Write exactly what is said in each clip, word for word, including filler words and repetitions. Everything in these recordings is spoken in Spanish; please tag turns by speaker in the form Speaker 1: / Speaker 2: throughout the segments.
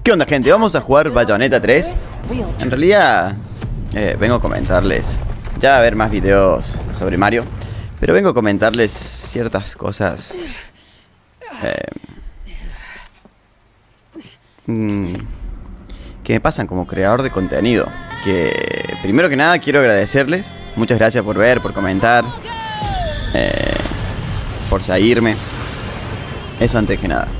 Speaker 1: ¿Qué onda, gente? Vamos a jugar Bayonetta tres. En realidad eh, vengo a comentarles. Ya va a haber más videos sobre Mario, pero vengo a comentarles ciertas cosas eh, mm, que me pasan como creador de contenido. Que primero que nada quiero agradecerles. Muchas gracias por ver, por comentar, eh, por seguirme. Eso antes que nada.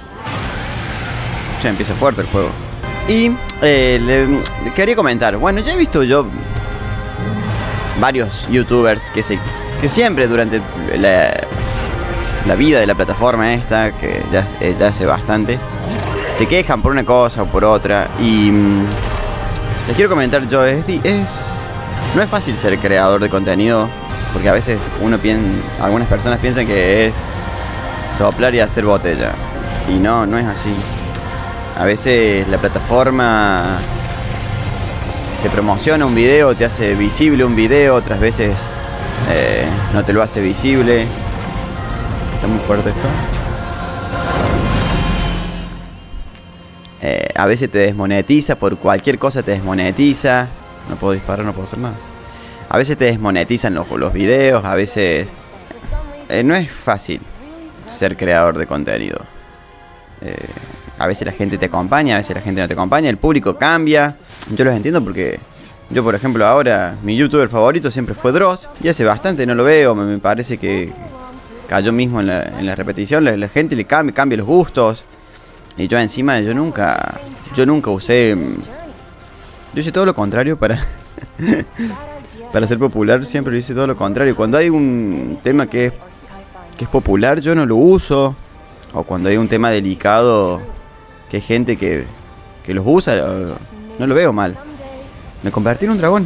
Speaker 1: Ya empieza fuerte el juego. Y eh, le, le quería comentar. Bueno, ya he visto yo varios youtubers que se que siempre durante la, la vida de la plataforma esta, que ya, eh, ya hace bastante, se quejan por una cosa o por otra. Y mmm, les quiero comentar yo, es, es no es fácil ser creador de contenido, porque a veces uno piensa, algunas personas piensan que es soplar y hacer botella, y no, no es así. A veces la plataforma te promociona un video, te hace visible un video, otras veces eh, no te lo hace visible. Está muy fuerte esto. Eh, a veces te desmonetiza, por cualquier cosa te desmonetiza. No puedo disparar, no puedo hacer nada. A veces te desmonetizan los, los videos, a veces... Eh, no es fácil ser creador de contenido. Eh, a veces la gente te acompaña, a veces la gente no te acompaña, el público cambia. Yo los entiendo porque yo, por ejemplo, ahora mi youtuber favorito siempre fue Dross, y hace bastante no lo veo. Me, me parece que cayó mismo en la, en la repetición. La, la gente le cambia, cambia los gustos. Y yo encima, yo nunca Yo nunca usé Yo hice todo lo contrario para para ser popular. Siempre lo hice todo lo contrario. Cuando hay un tema que es, que es popular, yo no lo uso. O cuando hay un tema delicado, que hay gente que, que los usa, no lo veo mal. Me convertí en un dragón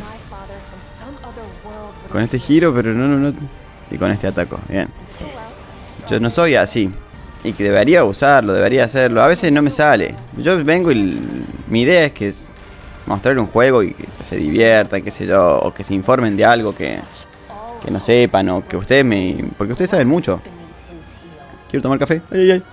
Speaker 1: con este giro, pero no, no, no. Y con este ataco, bien. Yo no soy así. Y que debería usarlo, debería hacerlo. A veces no me sale. Yo vengo y mi idea es que es mostrar un juego y que se diviertan, qué sé yo, o que se informen de algo que, que no sepan, o que ustedes me... Porque ustedes saben mucho. Quiero tomar café. Ay, ay, ay.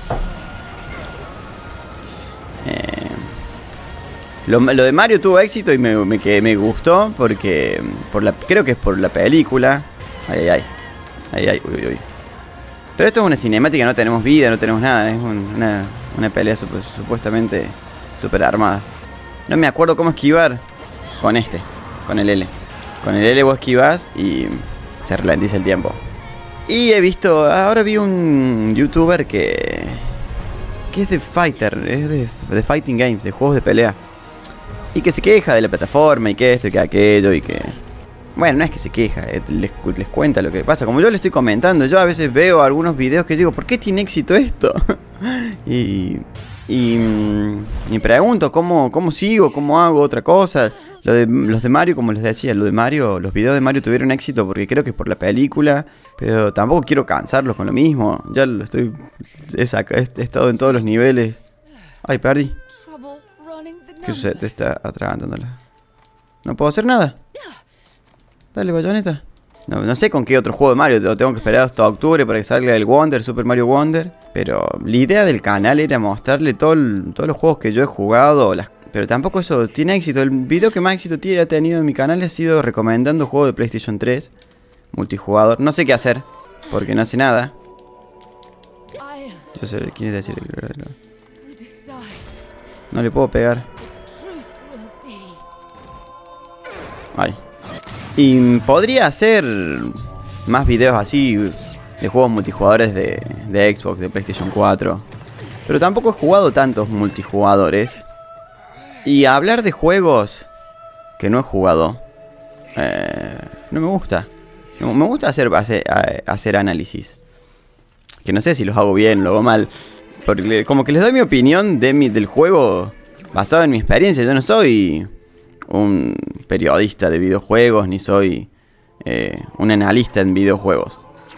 Speaker 1: Eh, lo, lo de Mario tuvo éxito y me, me, que me gustó porque... Por la, creo que es por la película. Ay, ay, ay. Ay, ay, uy, uy. Pero esto es una cinemática, no tenemos vida, no tenemos nada. Es un, una, una pelea sup supuestamente super armada. No me acuerdo cómo esquivar con este, con el L. Con el L vos esquivas y se ralentiza el tiempo. Y he visto, ahora vi un youtuber que que es de fighter, es de, de fighting games, de juegos de pelea, y que se queja de la plataforma y que esto y que aquello y que... Bueno, no es que se queja, les, les cuenta lo que pasa. Como yo le estoy comentando, yo a veces veo algunos videos que digo, ¿por qué tiene éxito esto? y... Y me pregunto cómo, cómo sigo, cómo hago otra cosa. Lo de, los de Mario, como les decía, lo de Mario, los videos de Mario tuvieron éxito porque creo que es por la película. Pero tampoco quiero cansarlos con lo mismo. Ya lo estoy... He, saca, he, he estado en todos los niveles. Ay, perdí. ¿Qué sucede? Te está atragantándola. No puedo hacer nada. Dale, Bayonetta. No, no sé con qué otro juego de Mario. Lo tengo que esperar hasta octubre para que salga el Wonder, Super Mario Wonder. Pero la idea del canal era mostrarle todo el, todos los juegos que yo he jugado. Las, pero tampoco eso tiene éxito. El video que más éxito ha tenido en mi canal ha sido recomendando juegos de PlayStation tres multijugador. No sé qué hacer, porque no hace nada. Yo sé quién es decir. No le puedo pegar. Ay. Y podría hacer más videos así de juegos multijugadores de, de Xbox, de PlayStation cuatro. Pero tampoco he jugado tantos multijugadores. Y hablar de juegos que no he jugado, eh, no me gusta. No, me gusta hacer, hacer, hacer análisis. Que no sé si los hago bien o lo hago mal. Porque como que les doy mi opinión de mi, del juego basado en mi experiencia. Yo no soy un periodista de videojuegos, ni soy eh, un analista en videojuegos.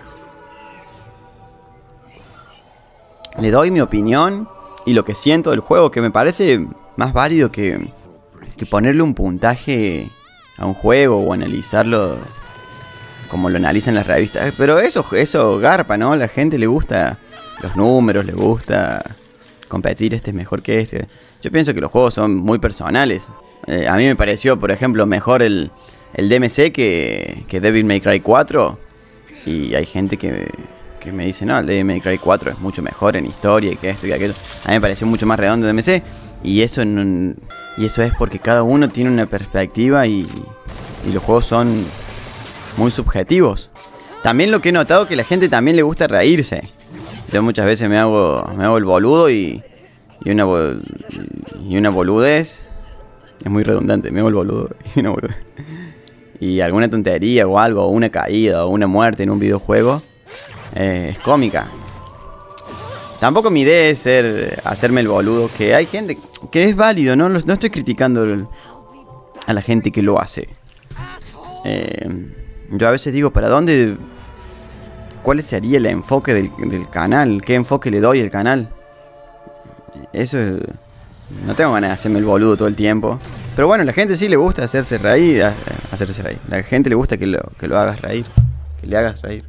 Speaker 1: Le doy mi opinión y lo que siento del juego, que me parece más válido que, que ponerle un puntaje a un juego o analizarlo como lo analizan las revistas. Pero eso, eso garpa, ¿no? A la gente le gusta los números, le gusta competir, este es mejor que este. Yo pienso que los juegos son muy personales. Eh, a mí me pareció, por ejemplo, mejor el, el D M C que, que Devil May Cry cuatro. Y hay gente que, que me dice, no, el Devil May Cry cuatro es mucho mejor en historia y que esto y que aquello. A mí me pareció mucho más redondo el D M C. Y eso, no, y eso es porque cada uno tiene una perspectiva y, y los juegos son muy subjetivos. También lo que he notado que a la gente también le gusta reírse. Yo muchas veces me hago, me hago el boludo y, y, una, y una boludez. Es muy redundante, me hago el boludo y una boludez. Y alguna tontería o algo, o una caída o una muerte en un videojuego, eh, es cómica. Tampoco mi idea es ser, hacerme el boludo, que hay gente que es válido, no, no estoy criticando a la gente que lo hace. Eh, yo a veces digo, ¿para dónde? ¿Cuál sería el enfoque del, del canal? ¿Qué enfoque le doy al canal? Eso es... No tengo ganas de hacerme el boludo todo el tiempo. Pero bueno, a la gente sí le gusta hacerse reír. Hacerse reír. A la gente le gusta que lo, que lo hagas reír. Que le hagas reír.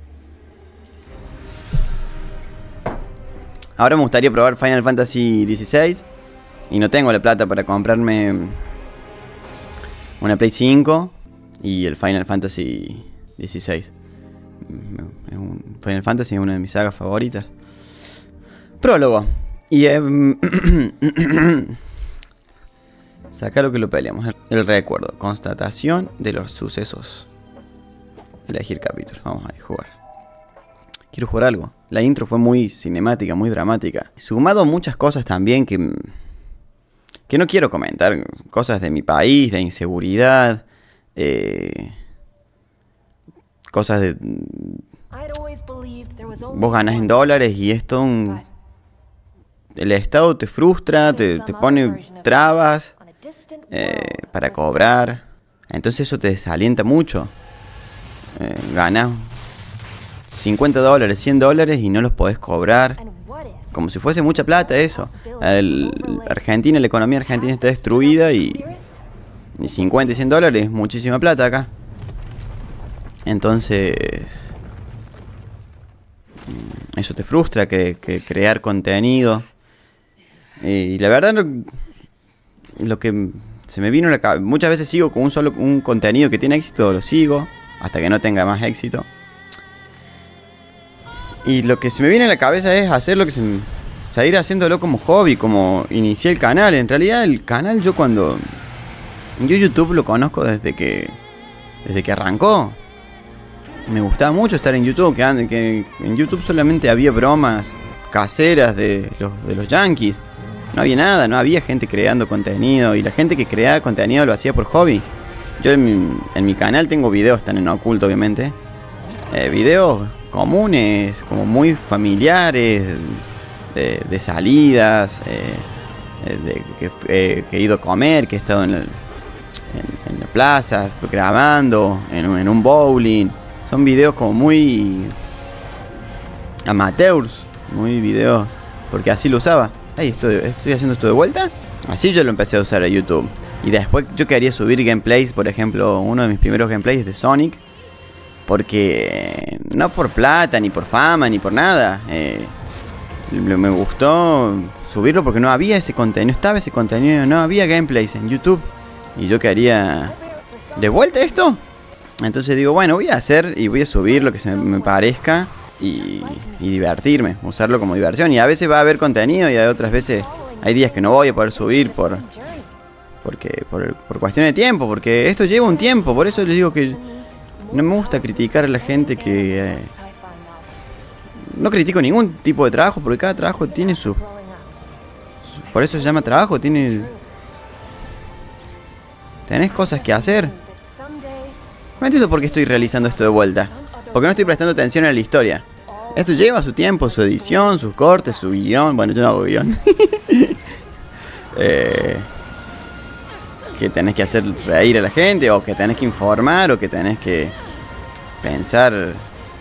Speaker 1: Ahora me gustaría probar Final Fantasy dieciséis. Y no tengo la plata para comprarme una Play cinco y el Final Fantasy dieciséis. Final Fantasy es una de mis sagas favoritas. Prólogo. Y eh, saca lo que lo peleamos. El recuerdo. Constatación de los sucesos. Elegir capítulo. Vamos a jugar. Quiero jugar algo. La intro fue muy cinemática, muy dramática. Sumado a muchas cosas también que... Que no quiero comentar. Cosas de mi país, de inseguridad. Eh, cosas de... Vos ganás en dólares y esto... Un, el Estado te frustra, te, te pone trabas eh, para cobrar. Entonces eso te desalienta mucho. Eh, ganás cincuenta dólares, cien dólares y no los podés cobrar. Como si fuese mucha plata eso. El, Argentina, la economía argentina está destruida y, y cincuenta y cien dólares es muchísima plata acá. Entonces... Eso te frustra, que, que crear contenido. Y la verdad, lo, lo que se me vino a la cabeza, muchas veces sigo con un solo un contenido que tiene éxito, lo sigo, hasta que no tenga más éxito. Y lo que se me viene a la cabeza es hacer lo que se me, seguir haciéndolo como hobby, como inicié el canal. En realidad el canal yo cuando... Yo YouTube lo conozco desde que... Desde que arrancó. Me gustaba mucho estar en YouTube, que, que en YouTube solamente había bromas caseras de los, de los yankees. No había nada, no había gente creando contenido. Y la gente que creaba contenido lo hacía por hobby. Yo en mi, en mi canal tengo videos, están en oculto obviamente. Eh, videos comunes, como muy familiares, de, de salidas, eh, de, que, eh, que he ido a comer, que he estado en, el, en, en la plaza grabando, en un, en un bowling. Son videos como muy amateurs, muy videos, porque así lo usaba. Ay, estoy, estoy haciendo esto de vuelta. Así yo lo empecé a usar a YouTube. Y después yo quería subir gameplays, por ejemplo, uno de mis primeros gameplays de Sonic. Porque no por plata, ni por fama, ni por nada. Eh, me gustó subirlo porque no había ese contenido, no estaba ese contenido, no había gameplays en YouTube. Y yo quería... ¿De vuelta esto? Entonces digo, bueno, voy a hacer y voy a subir lo que se me parezca y, y divertirme, usarlo como diversión. Y a veces va a haber contenido y hay otras veces, hay días que no voy a poder subir por porque por, por cuestión de tiempo, porque esto lleva un tiempo. Por eso les digo que no me gusta criticar a la gente que... Eh, no critico ningún tipo de trabajo, porque cada trabajo tiene su... su por eso se llama trabajo, tiene... Tenés cosas que hacer. No entiendo por qué estoy realizando esto de vuelta. Porque no estoy prestando atención a la historia. Esto lleva su tiempo, su edición, sus cortes, su guión. Bueno, yo no hago guión. eh, que tenés que hacer reír a la gente, o que tenés que informar, o que tenés que pensar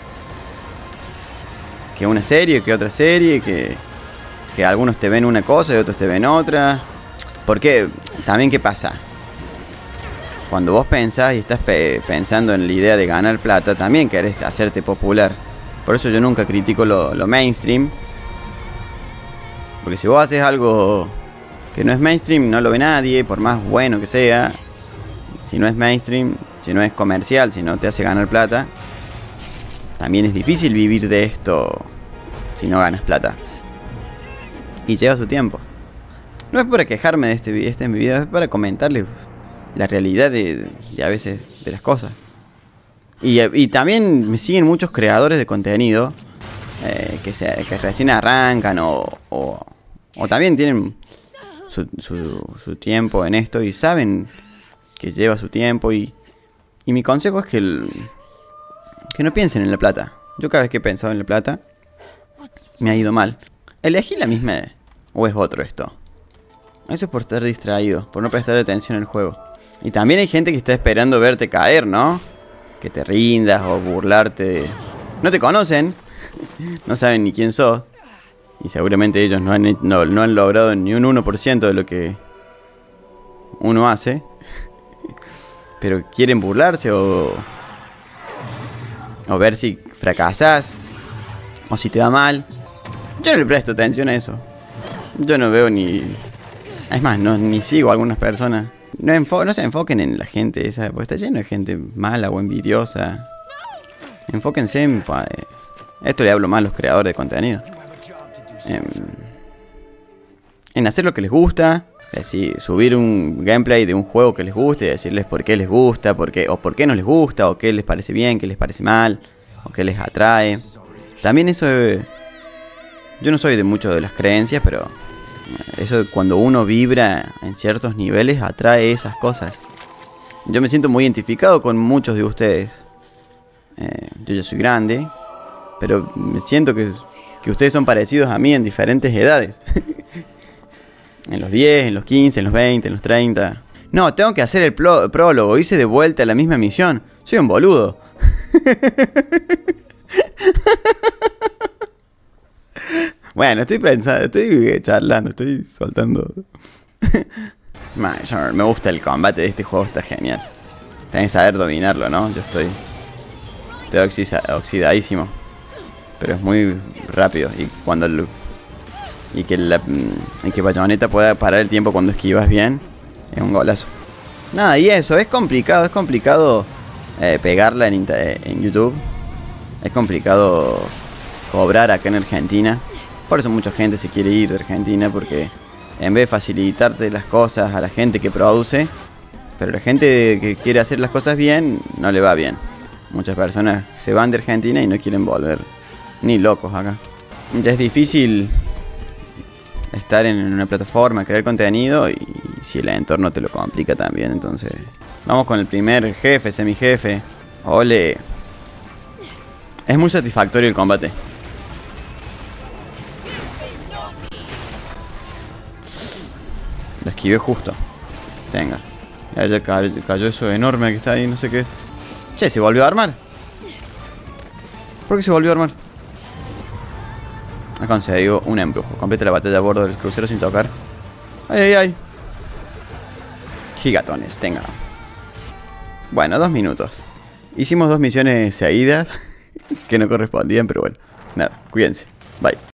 Speaker 1: que una serie, que otra serie, que, que algunos te ven una cosa y otros te ven otra. Porque también, ¿qué pasa? Cuando vos pensás y estás pe pensando en la idea de ganar plata, también querés hacerte popular. Por eso yo nunca critico lo, lo mainstream. Porque si vos haces algo que no es mainstream, no lo ve nadie, por más bueno que sea. Si no es mainstream, si no es comercial, si no te hace ganar plata, también es difícil vivir de esto si no ganas plata. Y lleva su tiempo. No es para quejarme de este, este en mi video, es para comentarles la realidad de, de a veces de las cosas. Y, y también me siguen muchos creadores de contenido eh, que, se, que recién arrancan o, o, o también tienen su, su, su tiempo en esto y saben que lleva su tiempo. Y, y mi consejo es que, el, que no piensen en la plata. Yo cada vez que he pensado en la plata me ha ido mal. ¿Elegí la misma o es otro esto? Eso es por estar distraído, por no prestar atención al juego. Y también hay gente que está esperando verte caer, ¿no? Que te rindas o burlarte. No te conocen, no saben ni quién sos. Y seguramente ellos no han, no, no han logrado ni un uno por ciento de lo que uno hace. Pero quieren burlarse o, o ver si fracasas o si te va mal. Yo no le presto atención a eso. Yo no veo ni... Es más, no, ni sigo a algunas personas. No, enfo no se enfoquen en la gente esa, porque está lleno de gente mala o envidiosa. Enfóquense en... Eh, esto le hablo más a los creadores de contenido. En, en hacer lo que les gusta. Es decir, subir un gameplay de un juego que les guste y decirles por qué les gusta, por qué, o por qué no les gusta, o qué les parece bien, qué les parece mal, o qué les atrae. También eso... Eh, yo no soy de mucho de las creencias, pero... Eso cuando uno vibra en ciertos niveles atrae esas cosas. Yo me siento muy identificado con muchos de ustedes. Eh, yo ya soy grande, pero me siento que, que ustedes son parecidos a mí en diferentes edades. En los diez, en los quince, en los veinte, en los treinta. No, tengo que hacer el prólogo. Hice de vuelta la misma misión. Soy un boludo. Bueno, estoy pensando, estoy charlando, estoy soltando. Me gusta el combate de este juego, está genial. Tenés que saber dominarlo, ¿no? Yo estoy... Estoy oxidadísimo. Pero es muy rápido. Y cuando el... Y que, la, y que Bayonetta pueda parar el tiempo cuando esquivas bien, es un golazo. Nada, y eso, es complicado, es complicado eh, pegarla en, en YouTube. Es complicado cobrar acá en Argentina. Por eso mucha gente se quiere ir de Argentina, porque en vez de facilitarte las cosas a la gente que produce, pero la gente que quiere hacer las cosas bien, no le va bien. Muchas personas se van de Argentina y no quieren volver, ni locos acá. Ya es difícil estar en una plataforma, crear contenido, y si el entorno te lo complica también, entonces... Vamos con el primer jefe, semi-jefe. Ole. Es muy satisfactorio el combate. Lo esquivé justo. Venga. Ya, ya cayó, cayó eso enorme que está ahí, no sé qué es. Che, ¿se volvió a armar? ¿Por qué se volvió a armar? Ha conseguido un embrujo. Completa la batalla a bordo del crucero sin tocar. ¡Ay, ay, ay! Gigatones, tenga. Bueno, dos minutos. Hicimos dos misiones seguidas que no correspondían, pero bueno. Nada, cuídense. Bye.